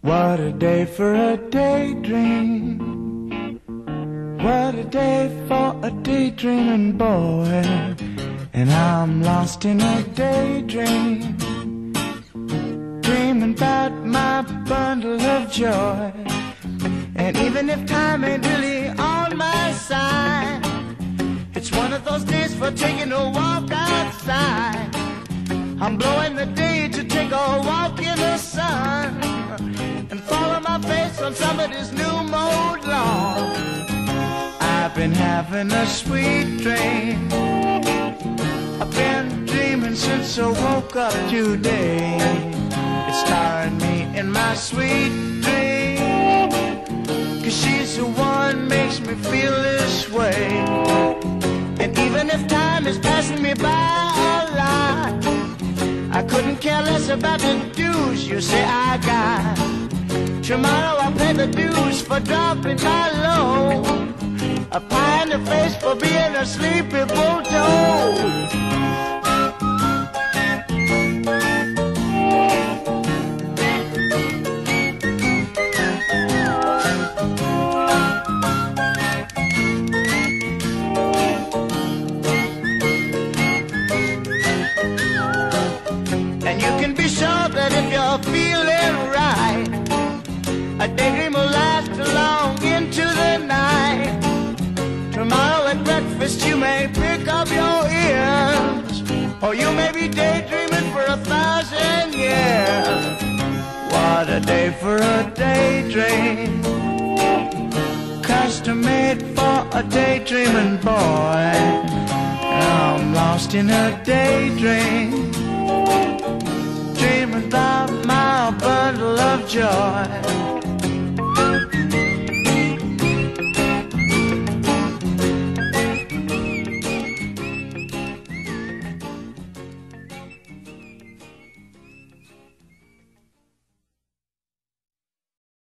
What a day for a daydream. What a day for a daydreaming boy. And I'm lost in a daydream, dreaming about my bundle of joy. And even if time ain't really on my side, it's one of those days for taking a walk outside. I'm blowing the day to take a walk in the sun and follow my face on somebody's new mode lawn. I've been having a sweet dream. I've been dreaming since I woke up today. It's starring me in my sweet dream, 'cause she's the one makes me feel this way. And even if time is passing me by a lot, I couldn't care less about the dues you say I got. Tomorrow I'll pay the dues for dropping my load, a pie in the face for being a sleepy bulldog. And you can be sure that if you're feeling right, a daydream will last long into the night. Tomorrow at breakfast you may pick up your ears, or you may be daydreaming for 1,000 years. What a day for a daydream, custom made for a daydreaming boy. I'm lost in a daydream, dreaming about my bundle of joy.